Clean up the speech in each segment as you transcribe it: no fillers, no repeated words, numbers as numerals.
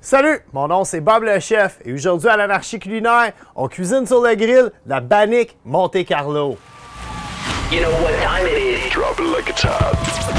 Salut, mon nom c'est Bob le chef et aujourd'hui à l'Anarchie culinaire, on cuisine sur le grill la Bannick Monte Carlo. You know what time it is. Drop it like it's hot.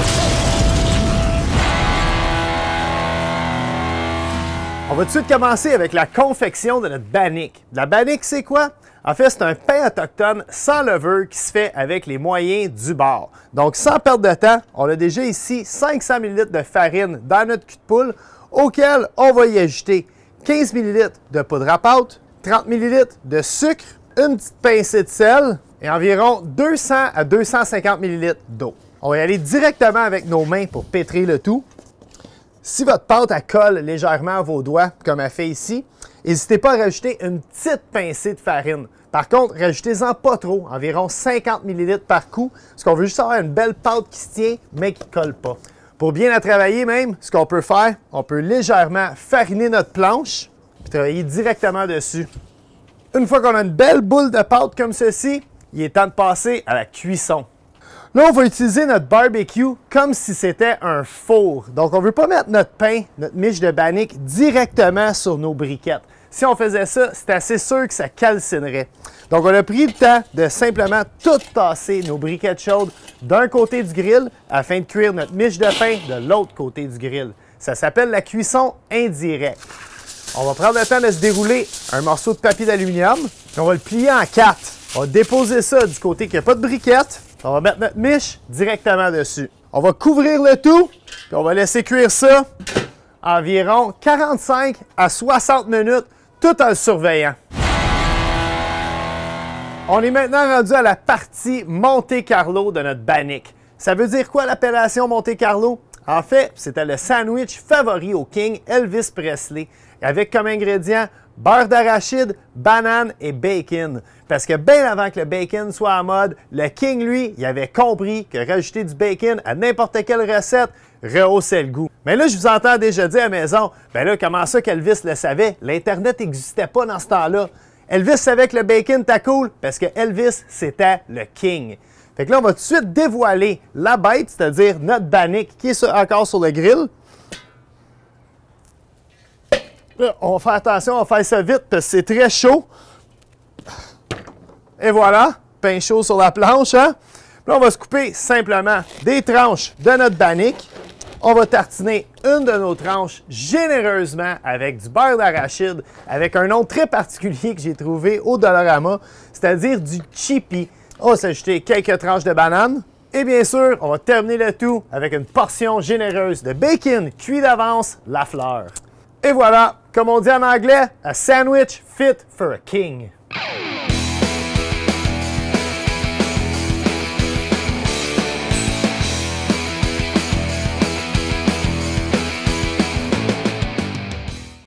On va tout de suite commencer avec la confection de notre Bannick. La Bannick, c'est quoi? En fait, c'est un pain autochtone sans levure qui se fait avec les moyens du bord. Donc, sans perdre de temps, on a déjà ici 500 ml de farine dans notre cul de poule, auquel on va y ajouter 15 ml de poudre à pâte, 30 ml de sucre, une petite pincée de sel et environ 200 à 250 ml d'eau. On va y aller directement avec nos mains pour pétrir le tout. Si votre pâte elle colle légèrement à vos doigts, comme elle fait ici, n'hésitez pas à rajouter une petite pincée de farine. Par contre, rajoutez-en pas trop, environ 50 ml par coup, parce qu'on veut juste avoir une belle pâte qui se tient, mais qui ne colle pas. Pour bien la travailler même, ce qu'on peut faire, on peut légèrement fariner notre planche, puis travailler directement dessus. Une fois qu'on a une belle boule de pâte comme ceci, il est temps de passer à la cuisson. Là, on va utiliser notre barbecue comme si c'était un four. Donc, on ne veut pas mettre notre pain, notre miche de Bannick directement sur nos briquettes. Si on faisait ça, c'est assez sûr que ça calcinerait. Donc, on a pris le temps de simplement tout tasser nos briquettes chaudes d'un côté du grill afin de cuire notre miche de pain de l'autre côté du grill. Ça s'appelle la cuisson indirecte. On va prendre le temps de se dérouler un morceau de papier d'aluminium. On va le plier en 4. On va déposer ça du côté qui n'a pas de briquette. On va mettre notre miche directement dessus. On va couvrir le tout, puis on va laisser cuire ça environ 45 à 60 minutes, tout en le surveillant. On est maintenant rendu à la partie Monte Carlo de notre Bannick. Ça veut dire quoi l'appellation Monte Carlo? En fait, c'était le sandwich favori au King Elvis Presley, avec comme ingrédients beurre d'arachide, banane et bacon. Parce que bien avant que le bacon soit en mode, le King, lui, il avait compris que rajouter du bacon à n'importe quelle recette rehaussait le goût. Mais là, je vous entends déjà dire à la maison, ben là, comment ça qu'Elvis le savait? L'Internet n'existait pas dans ce temps-là. Elvis savait que le bacon était cool parce que Elvis, c'était le King. Fait que là, on va tout de suite dévoiler la bête, c'est-à-dire notre Bannick qui est encore sur le grill. Là, on va faire attention, on va faire ça vite parce que c'est très chaud. Et voilà, pain chaud sur la planche. Hein? Là, on va se couper simplement des tranches de notre Bannick. On va tartiner une de nos tranches généreusement avec du beurre d'arachide, avec un nom très particulier que j'ai trouvé au Dollarama, c'est-à-dire du chippy. On va s'ajouter quelques tranches de banane. Et bien sûr, on va terminer le tout avec une portion généreuse de bacon cuit d'avance, la fleur. Et voilà, comme on dit en anglais, a sandwich fit for a king.